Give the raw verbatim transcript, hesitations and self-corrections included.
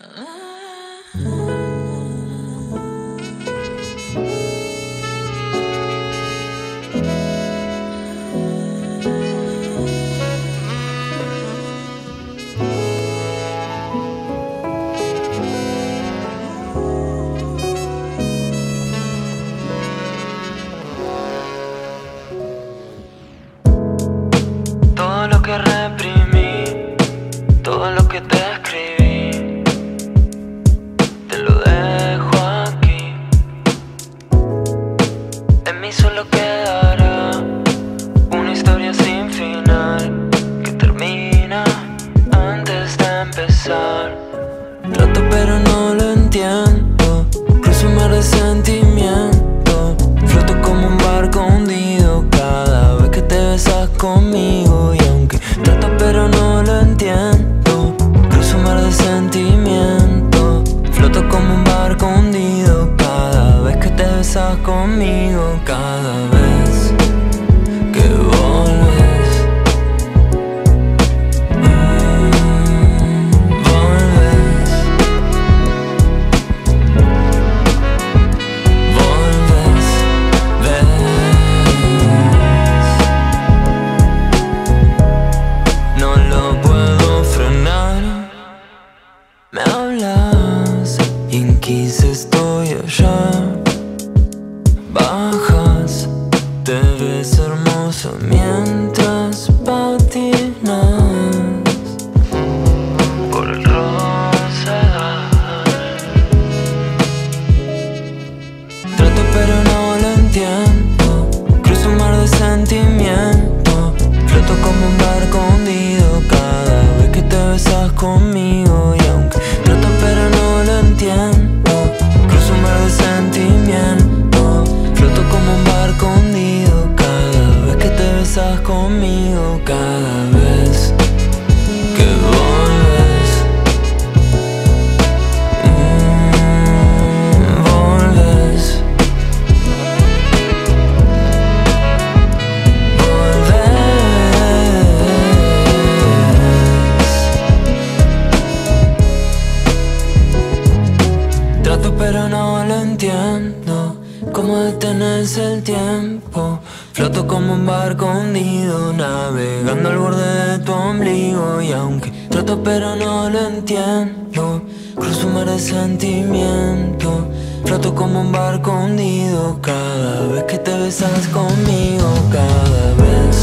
Todo lo que reprimí, todo lo que te escribí, te lo dejo aquí. En mí solo quedará una historia sin final que termina antes de empezar. Trato pero no lo entiendo, cruzo un mar de sentimiento, floto como un barco hundido cada vez que te besas conmigo. Y aunque trato pero no lo entiendo, cruzo un mar de sentimiento, floto como un barco hundido cada vez que te besas conmigo. Cada vez que volves, mm, volves, volves, ves. No lo puedo frenar. Me hablas y en quince estoy allá. Bajas, te ves hermosa mientras patinas por el rosedal. Trato pero no lo entiendo, cruzo un mar de sentimiento, floto como un barco hundido cada vez que te besas conmigo. Y aunque trato pero no lo entiendo, cruzo un mar de sentimiento, floto como un barco hundido cada vez que te besas conmigo. Cada vez que volves, mm, volves, volves. Trato pero no lo entiendo, cómo detenerse el tiempo, floto como un barco hundido, navegando al borde de tu ombligo. Y aunque trato pero no lo entiendo, cruzo un mar de sentimiento, floto como un barco hundido cada vez que te besas conmigo. Cada vez